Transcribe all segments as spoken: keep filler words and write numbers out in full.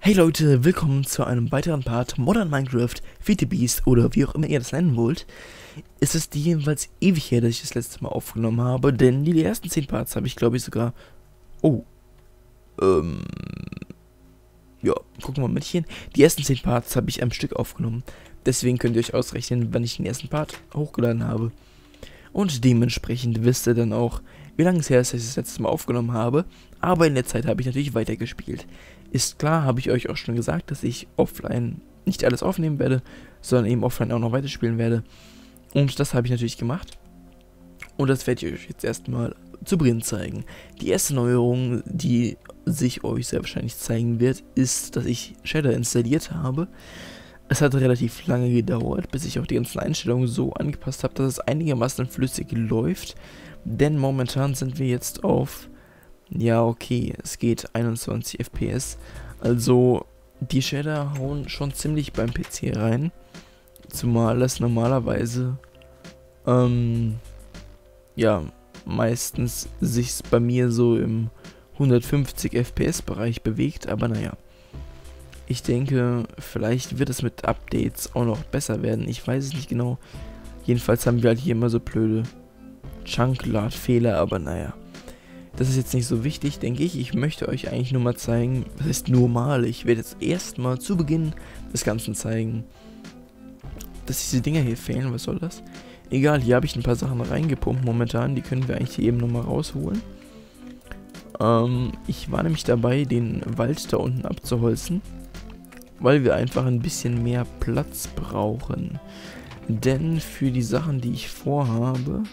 Hey Leute, willkommen zu einem weiteren Part Modern Minecraft, Feed the Beast oder wie auch immer ihr das nennen wollt. Es ist jedenfalls ewig her, dass ich das letzte Mal aufgenommen habe, denn die ersten zehn Parts habe ich glaube ich sogar... Oh. Ähm... Ja, gucken wir mal mit hier. Die ersten zehn Parts habe ich am Stück aufgenommen. Deswegen könnt ihr euch ausrechnen, wann ich den ersten Part hochgeladen habe. Und dementsprechend wisst ihr dann auch, wie lange es her ist, dass ich das letzte Mal aufgenommen habe. Aber in der Zeit habe ich natürlich weitergespielt. Ist klar, habe ich euch auch schon gesagt, dass ich offline nicht alles aufnehmen werde, sondern eben offline auch noch weiterspielen werde. Und das habe ich natürlich gemacht. Und das werde ich euch jetzt erstmal zu Beginn zeigen. Die erste Neuerung, die sich euch sehr wahrscheinlich zeigen wird, ist, dass ich Shader installiert habe. Es hat relativ lange gedauert, bis ich auch die ganzen Einstellungen so angepasst habe, dass es einigermaßen flüssig läuft. Denn momentan sind wir jetzt auf... Ja, okay, es geht einundzwanzig F P S. Also, die Shader hauen schon ziemlich beim P C rein. Zumal es normalerweise, ähm, ja, meistens sich bei mir so im hundertfünfzig F P S Bereich bewegt. Aber naja, ich denke, vielleicht wird es mit Updates auch noch besser werden. Ich weiß es nicht genau. Jedenfalls haben wir halt hier immer so blöde Chunklad-Fehler, aber naja. Das ist jetzt nicht so wichtig, denke ich. Ich möchte euch eigentlich nur mal zeigen, was ist nur mal. Ich werde jetzt erstmal zu Beginn des Ganzen zeigen, dass diese Dinger hier fehlen. Was soll das? Egal, hier habe ich ein paar Sachen reingepumpt momentan. Die können wir eigentlich hier eben nochmal rausholen. Ähm, ich war nämlich dabei, den Wald da unten abzuholzen, weil wir einfach ein bisschen mehr Platz brauchen. Denn für die Sachen, die ich vorhabe,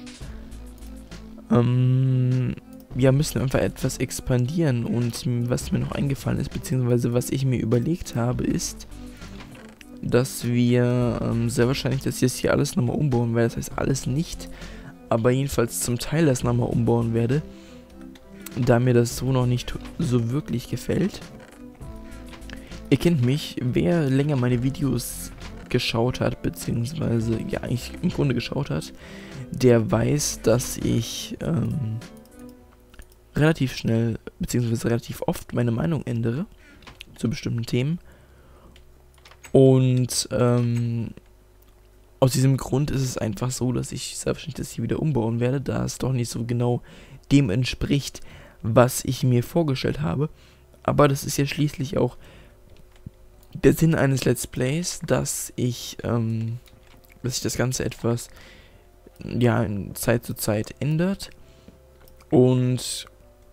ähm... wir müssen einfach etwas expandieren, und was mir noch eingefallen ist, beziehungsweise was ich mir überlegt habe, ist, dass wir ähm, sehr wahrscheinlich das jetzt hier alles nochmal umbauen werden. Das heißt alles nicht, aber jedenfalls zum Teil das nochmal umbauen werde, da mir das so noch nicht so wirklich gefällt. Ihr kennt mich, wer länger meine Videos geschaut hat, beziehungsweise ja eigentlich im Grunde geschaut hat, der weiß, dass ich ähm, relativ schnell, beziehungsweise relativ oft meine Meinung ändere zu bestimmten Themen. Und ähm, aus diesem Grund ist es einfach so, dass ich selbstverständlich das hier wieder umbauen werde, da es doch nicht so genau dem entspricht, was ich mir vorgestellt habe. Aber das ist ja schließlich auch der Sinn eines Let's Plays, dass ich, ähm, dass sich das Ganze etwas, ja, in Zeit zu Zeit ändert. Und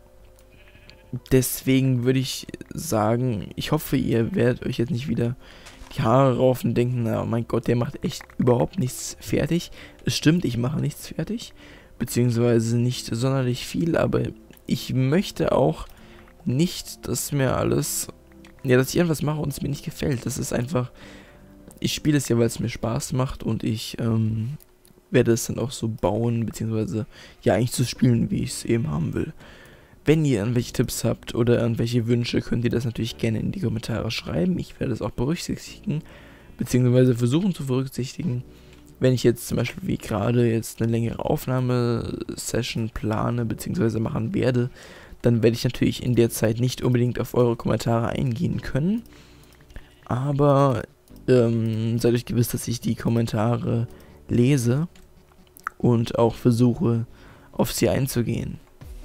deswegen würde ich sagen, ich hoffe, ihr werdet euch jetzt nicht wieder die Haare raufen und denken, na mein Gott, der macht echt überhaupt nichts fertig. Es stimmt, ich mache nichts fertig, beziehungsweise nicht sonderlich viel, aber ich möchte auch nicht, dass mir alles, ja, dass ich irgendwas mache und es mir nicht gefällt. Das ist einfach, ich spiele es ja, weil es mir Spaß macht, und ich ähm, werde es dann auch so bauen, beziehungsweise ja eigentlich so spielen, wie ich es eben haben will. Wenn ihr irgendwelche Tipps habt oder irgendwelche Wünsche, könnt ihr das natürlich gerne in die Kommentare schreiben. Ich werde es auch berücksichtigen, beziehungsweise versuchen zu berücksichtigen. Wenn ich jetzt zum Beispiel wie gerade jetzt eine längere Aufnahmesession plane, beziehungsweise machen werde, dann werde ich natürlich in der Zeit nicht unbedingt auf eure Kommentare eingehen können. Aber ähm, seid euch gewiss, dass ich die Kommentare lese und auch versuche, auf sie einzugehen.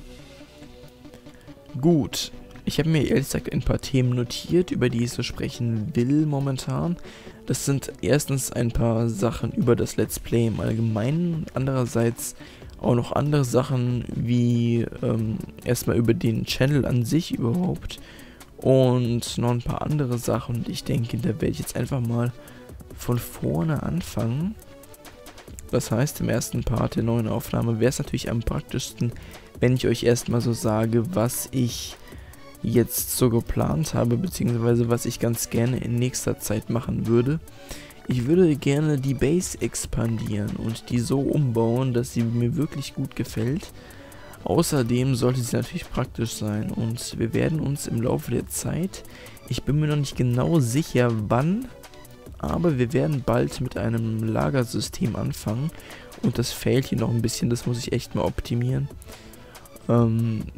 Gut, ich habe mir ehrlich gesagt ein paar Themen notiert, über die ich so sprechen will momentan. Das sind erstens ein paar Sachen über das Let's Play im Allgemeinen und andererseits auch noch andere Sachen wie ähm, erstmal über den Channel an sich überhaupt und noch ein paar andere Sachen. Und ich denke, da werde ich jetzt einfach mal von vorne anfangen. Das heißt, im ersten Part der neuen Aufnahme wäre es natürlich am praktischsten, wenn ich euch erstmal so sage, was ich jetzt so geplant habe, beziehungsweise was ich ganz gerne in nächster Zeit machen würde. Ich würde gerne die Base expandieren und die so umbauen, dass sie mir wirklich gut gefällt. Außerdem sollte sie natürlich praktisch sein, und wir werden uns im Laufe der Zeit, ich bin mir noch nicht genau sicher wann, aber wir werden bald mit einem Lagersystem anfangen, und das fehlt hier noch ein bisschen, das muss ich echt mal optimieren. Ähm,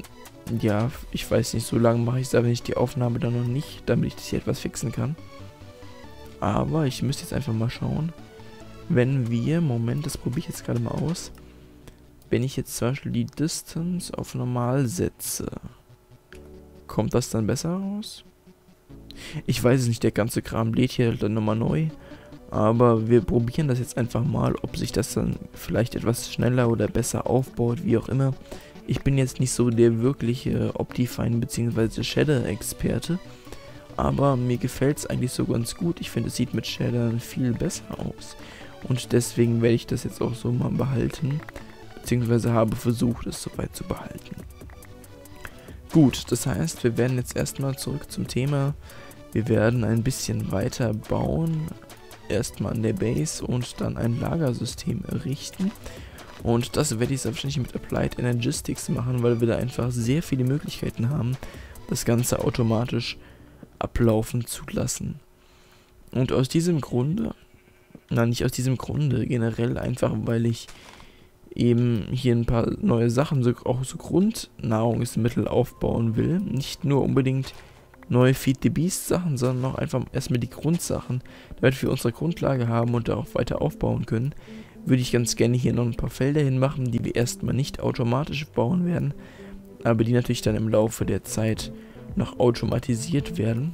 ja, ich weiß nicht, so lange mache ich es aber nicht die Aufnahme dann noch nicht, damit ich das hier etwas fixen kann. Aber ich müsste jetzt einfach mal schauen, wenn wir, Moment, das probiere ich jetzt gerade mal aus, wenn ich jetzt zum Beispiel die Distance auf normal setze, kommt das dann besser raus? Ich weiß es nicht, der ganze Kram lädt hier dann nochmal neu. Aber wir probieren das jetzt einfach mal, ob sich das dann vielleicht etwas schneller oder besser aufbaut, wie auch immer. Ich bin jetzt nicht so der wirkliche Optifine bzw. Shader-Experte. Aber mir gefällt es eigentlich so ganz gut. Ich finde, es sieht mit Shadern viel besser aus. Und deswegen werde ich das jetzt auch so mal behalten. Beziehungsweise habe versucht, es soweit zu behalten. Gut, das heißt, wir werden jetzt erstmal zurück zum Thema. Wir werden ein bisschen weiter bauen. Erstmal an der Base und dann ein Lagersystem errichten. Und das werde ich selbstverständlich mit Applied Energistics machen, weil wir da einfach sehr viele Möglichkeiten haben, das Ganze automatisch ablaufen zu lassen. Und aus diesem Grunde, na nicht aus diesem Grunde, generell einfach, weil ich eben hier ein paar neue Sachen, so, auch so Grundnahrungsmittel aufbauen will. Nicht nur unbedingt neue Feed the Beast Sachen, sondern auch einfach erstmal die Grundsachen, damit wir unsere Grundlage haben und darauf weiter aufbauen können, würde ich ganz gerne hier noch ein paar Felder hinmachen, die wir erstmal nicht automatisch bauen werden, aber die natürlich dann im Laufe der Zeit noch automatisiert werden.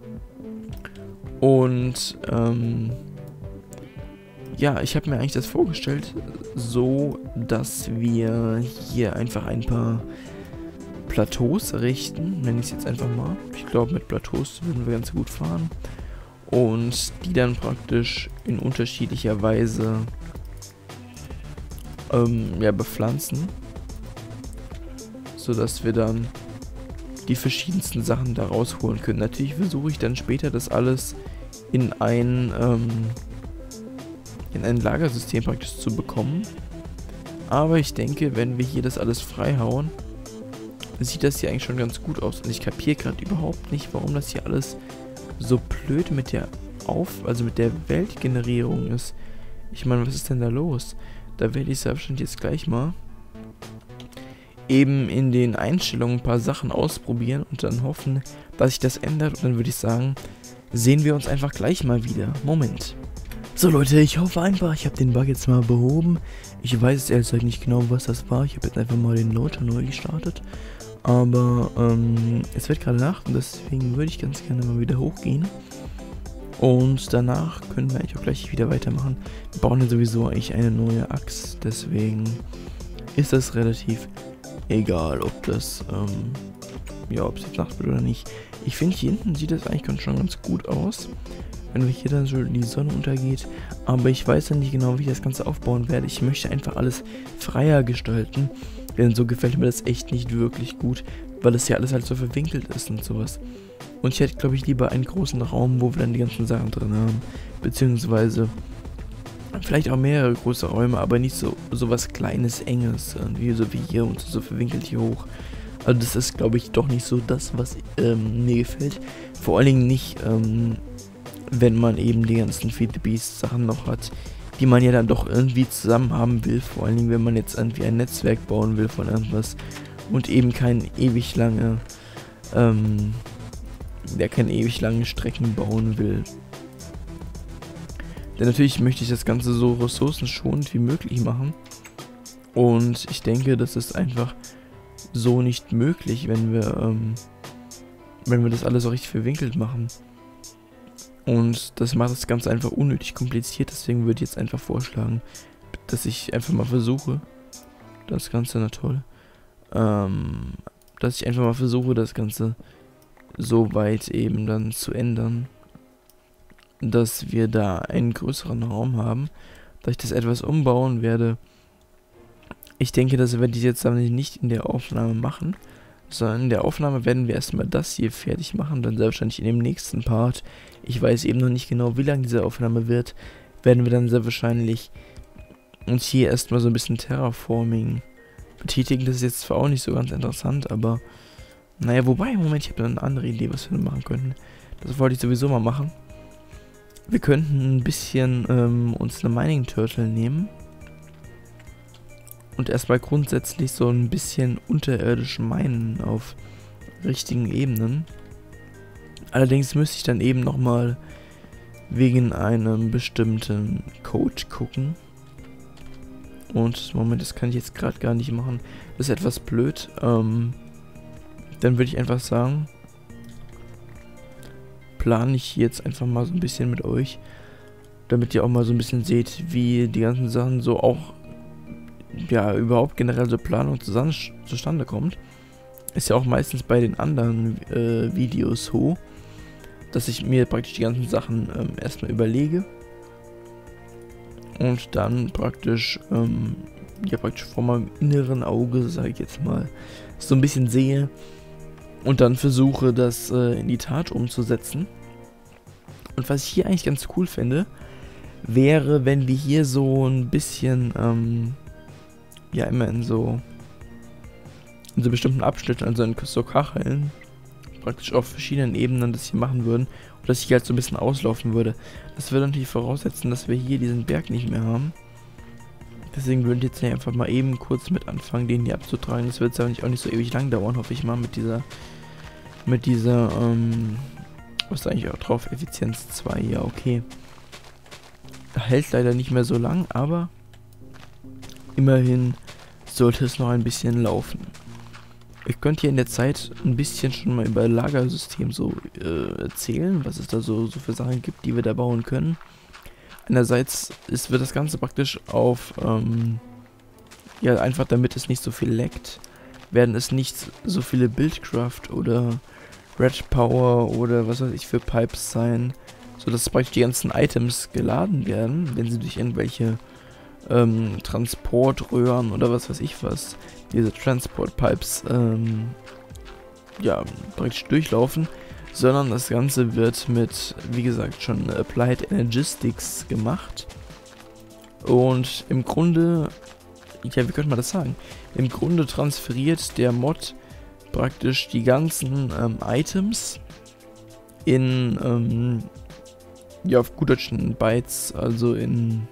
Und ähm, ja, ich habe mir eigentlich das vorgestellt, so dass wir hier einfach ein paar Plateaus errichten, nenne ich es jetzt einfach mal. Ich glaube, mit Plateaus würden wir ganz gut fahren. Und die dann praktisch in unterschiedlicher Weise ähm, ja, bepflanzen. Sodass wir dann die verschiedensten Sachen da rausholen können. Natürlich versuche ich dann später das alles in ein, ähm, in ein Lagersystem praktisch zu bekommen. Aber ich denke, wenn wir hier das alles freihauen, sieht das hier eigentlich schon ganz gut aus. Und ich kapiere gerade überhaupt nicht, warum das hier alles so blöd mit der Auf, also mit der Weltgenerierung ist. Ich meine, was ist denn da los? Da werde ich selbstverständlich jetzt gleich mal eben in den Einstellungen ein paar Sachen ausprobieren und dann hoffen, dass sich das ändert. Und dann würde ich sagen, sehen wir uns einfach gleich mal wieder. Moment. So Leute, ich hoffe einfach, ich habe den Bug jetzt mal behoben. Ich weiß jetzt ehrlich gesagt nicht genau, was das war. Ich habe jetzt einfach mal den Loader neu gestartet. Aber ähm, es wird gerade Nacht und deswegen würde ich ganz gerne mal wieder hochgehen. Und danach können wir eigentlich auch gleich wieder weitermachen. Wir brauchen ja sowieso eigentlich eine neue Axt, deswegen ist das relativ egal, ob das, ähm, ja, ob es jetzt Nacht wird oder nicht. Ich finde, hier hinten sieht das eigentlich schon ganz gut aus, wenn wir hier dann so die Sonne untergeht. Aber ich weiß ja nicht genau, wie ich das Ganze aufbauen werde. Ich möchte einfach alles freier gestalten, denn so gefällt mir das echt nicht wirklich gut, weil das ja alles halt so verwinkelt ist und sowas. Und ich hätte, glaube ich, lieber einen großen Raum, wo wir dann die ganzen Sachen drin haben. Beziehungsweise vielleicht auch mehrere große Räume, aber nicht so, so was Kleines, Enges, irgendwie so wie hier und so verwinkelt hier hoch. Also das ist, glaube ich, doch nicht so das, was ähm, mir gefällt. Vor allen Dingen nicht, ähm, wenn man eben die ganzen Feed the Beast Sachen noch hat, die man ja dann doch irgendwie zusammen haben will. Vor allen Dingen, wenn man jetzt irgendwie ein Netzwerk bauen will von irgendwas und eben kein ewig lange, ähm, der keine ewig lange Strecken bauen will. Denn natürlich möchte ich das Ganze so ressourcenschonend wie möglich machen. Und ich denke, das ist einfach so nicht möglich, wenn wir, ähm, wenn wir das alles so richtig verwinkelt machen. Und das macht das Ganze einfach unnötig kompliziert. Deswegen würde ich jetzt einfach vorschlagen, dass ich einfach mal versuche, das Ganze, na toll, ähm, dass ich einfach mal versuche, das Ganze so weit eben dann zu ändern, dass wir da einen größeren Raum haben, dass ich das etwas umbauen werde. Ich denke, das werde ich jetzt aber nicht in der Aufnahme machen, sondern in der Aufnahme werden wir erstmal das hier fertig machen, dann selbstverständlich in dem nächsten Part, ich weiß eben noch nicht genau, wie lang diese Aufnahme wird, werden wir dann sehr wahrscheinlich uns hier erstmal so ein bisschen Terraforming betätigen. Das ist jetzt zwar auch nicht so ganz interessant, aber naja, wobei, Moment, ich habe eine andere Idee, was wir machen könnten. Das wollte ich sowieso mal machen. Wir könnten ein bisschen ähm, uns eine Mining Turtle nehmen und erstmal grundsätzlich so ein bisschen unterirdisch meinen auf richtigen Ebenen. Allerdings müsste ich dann eben nochmal wegen einem bestimmten Code gucken. Und Moment, das kann ich jetzt gerade gar nicht machen. Das ist etwas blöd. Ähm, dann würde ich einfach sagen, plane ich jetzt einfach mal so ein bisschen mit euch, damit ihr auch mal so ein bisschen seht, wie die ganzen Sachen so auch, ja, überhaupt generell so Planung zusammen, zustande kommt. Ist ja auch meistens bei den anderen äh, Videos so, dass ich mir praktisch die ganzen Sachen ähm, erstmal überlege und dann praktisch, ähm, ja, praktisch vor meinem inneren Auge, sage ich jetzt mal, so ein bisschen sehe und dann versuche, das äh, in die Tat umzusetzen. Und was ich hier eigentlich ganz cool fände, wäre, wenn wir hier so ein bisschen, ähm, ja, immer in so, in so bestimmten Abschnitten, also in so Kacheln, praktisch auf verschiedenen Ebenen das hier machen würden und das hier halt so ein bisschen auslaufen würde. Das würde natürlich voraussetzen, dass wir hier diesen Berg nicht mehr haben. Deswegen würde ich jetzt hier einfach mal eben kurz mit anfangen, den hier abzutragen. Das wird jetzt aber nicht, auch nicht so ewig lang dauern, hoffe ich mal, mit dieser, mit dieser, ähm, was ist eigentlich auch drauf? Effizienz zwei, ja, okay. Hält leider nicht mehr so lang, aber immerhin sollte es noch ein bisschen laufen. Ich könnte hier in der Zeit ein bisschen schon mal über Lagersystem so äh, erzählen, was es da so, so für Sachen gibt, die wir da bauen können. Einerseits ist, wird das Ganze praktisch auf, ähm, ja, einfach damit es nicht so viel laggt, werden es nicht so viele Buildcraft oder Red Power oder was weiß ich für Pipes sein, sodass praktisch die ganzen Items geladen werden, wenn sie durch irgendwelche ähm, Transportröhren oder was weiß ich was, diese Transport Pipes, ähm, ja, praktisch durchlaufen, sondern das Ganze wird mit, wie gesagt, schon Applied Energistics gemacht. Und im Grunde, ja, wie könnte man das sagen? Im Grunde transferiert der Mod praktisch die ganzen ähm, Items in, ähm, ja, auf gut Deutsch in Bytes, also in,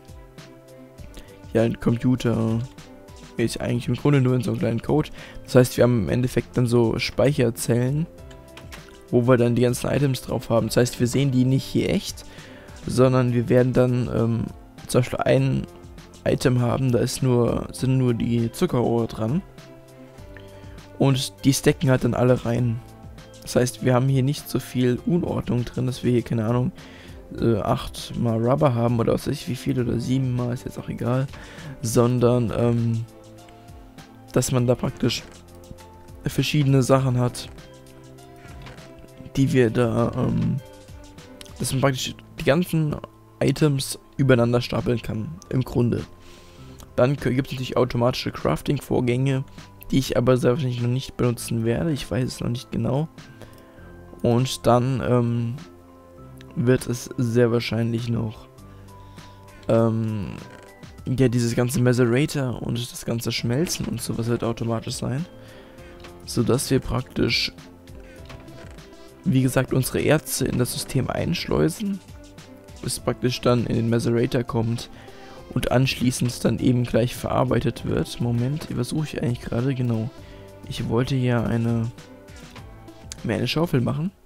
ja, in Computer, ist eigentlich im Grunde nur in so einem kleinen Code. Das heißt, wir haben im Endeffekt dann so Speicherzellen, wo wir dann die ganzen Items drauf haben. Das heißt, wir sehen die nicht hier echt, sondern wir werden dann ähm, zum Beispiel ein Item haben, da ist nur, sind nur die Zuckerrohre dran. Und die stacken halt dann alle rein. Das heißt, wir haben hier nicht so viel Unordnung drin, dass wir hier, keine Ahnung, äh, acht mal Rubber haben oder was weiß ich wie viel oder sieben mal, ist jetzt auch egal. Sondern, ähm, dass man da praktisch verschiedene Sachen hat, die wir da, ähm, dass man praktisch die ganzen Items übereinander stapeln kann, im Grunde. Dann gibt es natürlich automatische Crafting-Vorgänge, die ich aber sehr wahrscheinlich noch nicht benutzen werde, ich weiß es noch nicht genau. Und dann ähm, wird es sehr wahrscheinlich noch ähm, ja, dieses ganze Macerator und das ganze Schmelzen und sowas wird automatisch sein, sodass wir praktisch, wie gesagt, unsere Erze in das System einschleusen, bis praktisch dann in den Macerator kommt und anschließend dann eben gleich verarbeitet wird. Moment, was suche ich eigentlich gerade? Genau. Ich wollte ja eine, mir eine Schaufel machen.